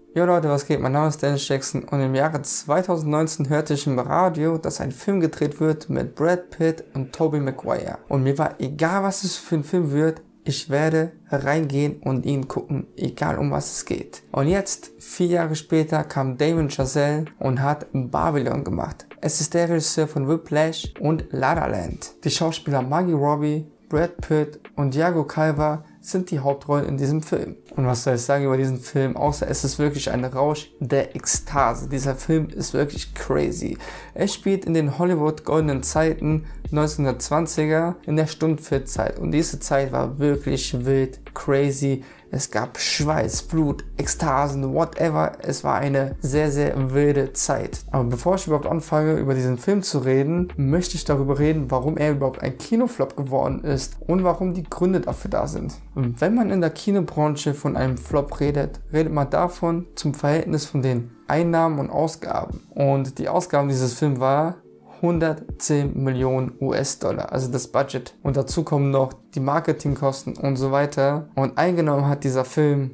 Jo Leute, was geht? Mein Name ist Dennis Jackson und im Jahre 2019 hörte ich im Radio, dass ein Film gedreht wird mit Brad Pitt und Tobey Maguire. Und mir war egal, was es für ein Film wird, ich werde reingehen und ihn gucken, egal um was es geht. Und jetzt, 4 Jahre später, kam Damien Chazelle und hat Babylon gemacht. Es ist der Regisseur von Whiplash und La La Land. Die Schauspieler Margot Robbie, Brad Pitt und Thiago Calva sind die Hauptrollen in diesem Film. Und was soll ich sagen über diesen Film, außer es ist wirklich ein Rausch der Ekstase. Dieser Film ist wirklich crazy. Er spielt in den Hollywood goldenen Zeiten 1920er in der Stundfilmzeit und diese Zeit war wirklich wild, crazy. Es gab Schweiß, Blut, Ekstasen, whatever. Es war eine sehr, sehr wilde Zeit. Aber bevor ich überhaupt anfange, über diesen Film zu reden, möchte ich darüber reden, warum er überhaupt ein Kinoflop geworden ist und warum die Gründe dafür da sind. Und wenn man in der Kinobranche von einem Flop redet, redet man davon zum Verhältnis von den Einnahmen und Ausgaben. Und die Ausgaben dieses Films war 110 Millionen US-Dollar, also das Budget. Und dazu kommen noch die Marketingkosten und so weiter. Und eingenommen hat dieser Film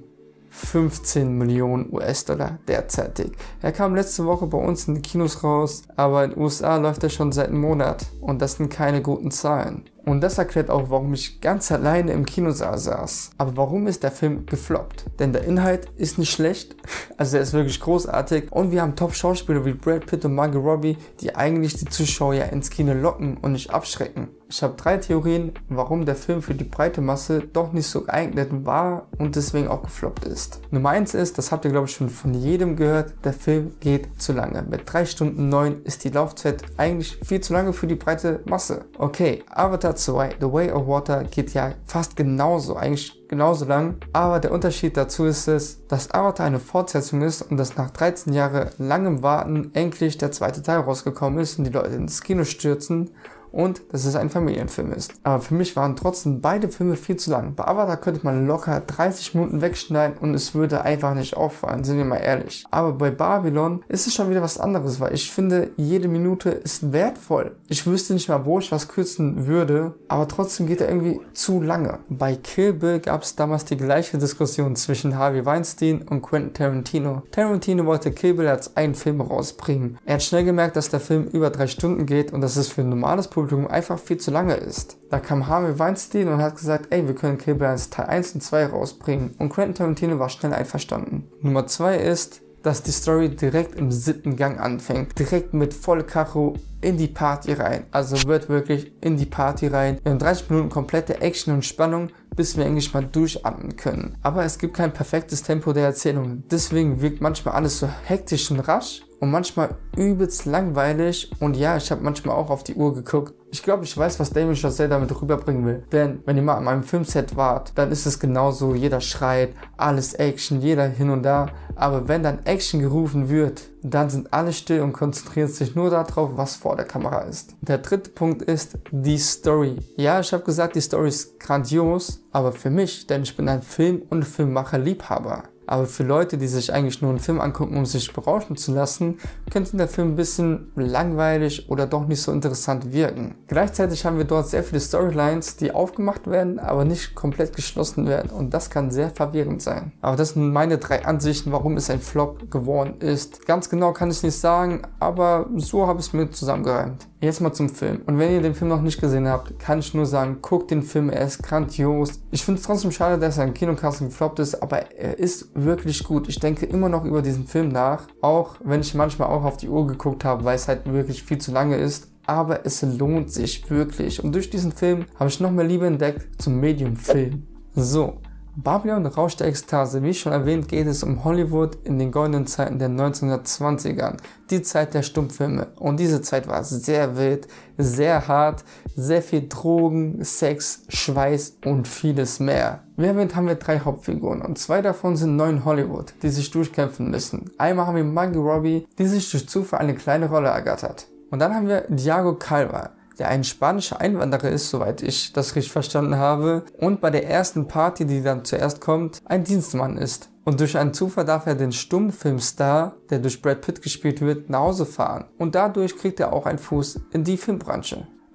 15 Millionen US-Dollar derzeitig. Er kam letzte Woche bei uns in die Kinos raus, aber in den USA läuft er schon seit einem Monat. Und das sind keine guten Zahlen. Und das erklärt auch, warum ich ganz alleine im Kinosaal saß. Aber warum ist der Film gefloppt? Denn der Inhalt ist nicht schlecht, also er ist wirklich großartig. Und wir haben Top-Schauspieler wie Brad Pitt und Margot Robbie, die eigentlich die Zuschauer ja ins Kino locken und nicht abschrecken. Ich habe 3 Theorien, warum der Film für die breite Masse doch nicht so geeignet war und deswegen auch gefloppt ist. Nummer 1 ist, das habt ihr glaube ich schon von jedem gehört, der Film geht zu lange. Mit 3 Stunden 9 ist die Laufzeit eigentlich viel zu lange für die breite Masse. Okay, Avatar 2, The Way of Water geht ja fast genauso, eigentlich genauso lang, aber der Unterschied dazu ist es, dass Avatar eine Fortsetzung ist und dass nach 13 Jahren langem Warten endlich der zweite Teil rausgekommen ist und die Leute ins Kino stürzen und dass es ein Familienfilm ist. Aber für mich waren trotzdem beide Filme viel zu lang. Bei Avatar könnte man locker 30 Minuten wegschneiden und es würde einfach nicht auffallen, sind wir mal ehrlich. Aber bei Babylon ist es schon wieder was anderes, weil ich finde, jede Minute ist wertvoll. Ich wüsste nicht mal, wo ich was kürzen würde, aber trotzdem geht er irgendwie zu lange. Bei Kill Bill gab es damals die gleiche Diskussion zwischen Harvey Weinstein und Quentin Tarantino. Tarantino wollte Kill Bill als einen Film rausbringen. Er hat schnell gemerkt, dass der Film über 3 Stunden geht und dass es für ein normales Publikum einfach viel zu lange ist. Da kam Harvey Weinstein und hat gesagt, ey, wir können Kill Bill als Teil 1 und 2 rausbringen. Und Quentin Tarantino war schnell einverstanden. Nummer 2 ist, dass die Story direkt im 7. Gang anfängt. Direkt mit voll Karo in die Party rein. Also wird wirklich in die Party rein. Wir haben 30 Minuten komplette Action und Spannung, bis wir eigentlich mal durchatmen können. Aber es gibt kein perfektes Tempo der Erzählung. Deswegen wirkt manchmal alles so hektisch und rasch und manchmal übelst langweilig. Und ja, ich habe manchmal auch auf die Uhr geguckt. Ich glaube, ich weiß, was Damien Chazelle damit rüberbringen will. Denn wenn ihr mal an meinem Filmset wart, dann ist es genauso. Jeder schreit, alles Action, jeder hin und da. Aber wenn dann Action gerufen wird, dann sind alle still und konzentrieren sich nur darauf, was vor der Kamera ist. Der 3. Punkt ist die Story. Ja, ich habe gesagt, die Story ist grandios, aber für mich, denn ich bin ein Film- und Filmmacher-Liebhaber. Aber für Leute, die sich eigentlich nur einen Film angucken, um sich berauschen zu lassen, könnte der Film ein bisschen langweilig oder doch nicht so interessant wirken. Gleichzeitig haben wir dort sehr viele Storylines, die aufgemacht werden, aber nicht komplett geschlossen werden und das kann sehr verwirrend sein. Aber das sind meine 3 Ansichten, warum es ein Flop geworden ist. Ganz genau kann ich nicht sagen, aber so habe ich es mir zusammengereimt. Jetzt mal zum Film. Und wenn ihr den Film noch nicht gesehen habt, kann ich nur sagen, guckt den Film, er ist grandios. Ich finde es trotzdem schade, dass er in Kinokassen gefloppt ist, aber er ist wirklich gut. Ich denke immer noch über diesen Film nach, auch wenn ich manchmal auch auf die Uhr geguckt habe, weil es halt wirklich viel zu lange ist. Aber es lohnt sich wirklich. Und durch diesen Film habe ich noch mehr Liebe entdeckt zum Medium Film. So. Babylon, Rausch der Ekstase. Wie schon erwähnt, geht es um Hollywood in den goldenen Zeiten der 1920ern. Die Zeit der Stummfilme. Und diese Zeit war sehr wild, sehr hart, sehr viel Drogen, Sex, Schweiß und vieles mehr. Wie erwähnt haben wir 3 Hauptfiguren und 2 davon sind neu in Hollywood, die sich durchkämpfen müssen. Einmal haben wir Margot Robbie, die sich durch Zufall eine kleine Rolle ergattert. Und dann haben wir Thiago Calva, der ein spanischer Einwanderer ist, soweit ich das richtig verstanden habe, und bei der ersten Party, die dann zuerst kommt, ein Dienstmann ist. Und durch einen Zufall darf er den Stummfilmstar, der durch Brad Pitt gespielt wird, nach Hause fahren. Und dadurch kriegt er auch einen Fuß in die Filmbranche.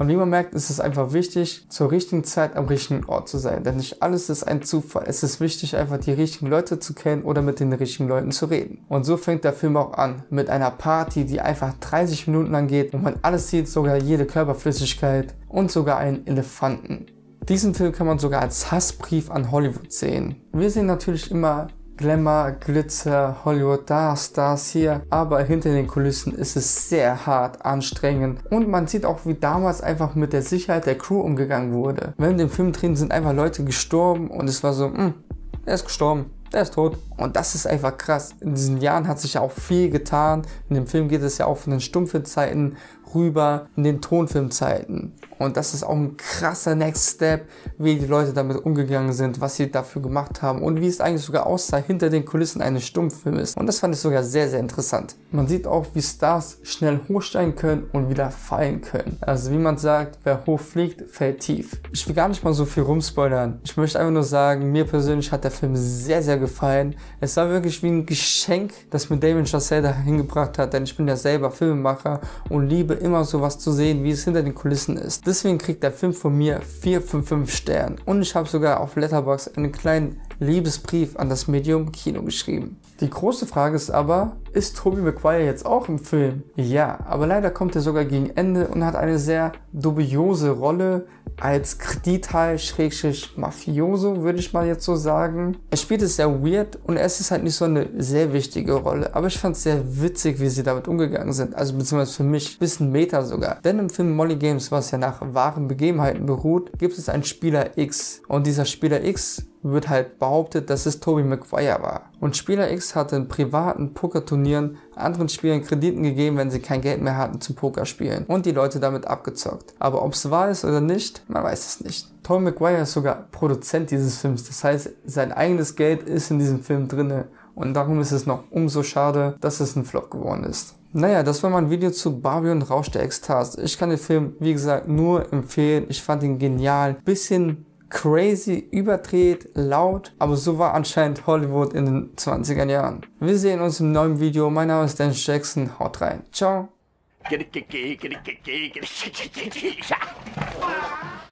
Und wie man merkt, ist es einfach wichtig, zur richtigen Zeit am richtigen Ort zu sein. Denn nicht alles ist ein Zufall. Es ist wichtig, einfach die richtigen Leute zu kennen oder mit den richtigen Leuten zu reden. Und so fängt der Film auch an. Mit einer Party, die einfach 30 Minuten lang geht, wo man alles sieht, sogar jede Körperflüssigkeit und sogar einen Elefanten. Diesen Film kann man sogar als Hassbrief an Hollywood sehen. Wir sehen natürlich immer Glamour, Glitzer, Hollywood, da, Stars hier, aber hinter den Kulissen ist es sehr hart, anstrengend und man sieht auch, wie damals einfach mit der Sicherheit der Crew umgegangen wurde. Während dem Film drin sind einfach Leute gestorben und es war so, er ist gestorben. Der ist tot. Und das ist einfach krass. In diesen Jahren hat sich ja auch viel getan. In dem Film geht es ja auch von den Stummfilmzeiten rüber in den Tonfilmzeiten. Und das ist auch ein krasser Next Step, wie die Leute damit umgegangen sind, was sie dafür gemacht haben und wie es eigentlich sogar aussah hinter den Kulissen eines Stummfilms. Und das fand ich sogar sehr, sehr interessant. Man sieht auch, wie Stars schnell hochsteigen können und wieder fallen können. Also wie man sagt, wer hoch fliegt, fällt tief. Ich will gar nicht mal so viel rumspoilern. Ich möchte einfach nur sagen, mir persönlich hat der Film sehr, sehr gefallen. Es war wirklich wie ein Geschenk, das mir Damien Chazelle da hingebracht hat, denn ich bin ja selber Filmemacher und liebe immer sowas zu sehen, wie es hinter den Kulissen ist. Deswegen kriegt der Film von mir 4 von 5 Sternen und ich habe sogar auf Letterboxd einen kleinen Liebesbrief an das Medium Kino geschrieben. Die große Frage ist aber, ist Tobey Maguire jetzt auch im Film? Ja, aber leider kommt er sogar gegen Ende und hat eine sehr dubiose Rolle als Kredithai-Mafioso, würde ich mal jetzt so sagen. Er spielt es sehr weird und es ist halt nicht so eine sehr wichtige Rolle, aber ich fand es sehr witzig, wie sie damit umgegangen sind, also beziehungsweise für mich ein bisschen Meta sogar. Denn im Film Molly Games, was ja nach wahren Begebenheiten beruht, gibt es einen Spieler X und dieser Spieler X wird halt behauptet, dass es Tobey Maguire war. Und Spieler X hatte in privaten Pokerturnieren anderen Spielern Krediten gegeben, wenn sie kein Geld mehr hatten zum Pokerspielen und die Leute damit abgezockt. Aber ob es wahr ist oder nicht, man weiß es nicht. Tobey Maguire ist sogar Produzent dieses Films, das heißt, sein eigenes Geld ist in diesem Film drinne und darum ist es noch umso schade, dass es ein Flop geworden ist. Naja, das war mein Video zu Barbie und Rausch der Ekstase. Ich kann den Film, wie gesagt, nur empfehlen. Ich fand ihn genial. Bisschen crazy, überdreht, laut, aber so war anscheinend Hollywood in den 20er Jahren. Wir sehen uns im neuen Video. Mein Name ist Dan Jackson. Haut rein. Ciao.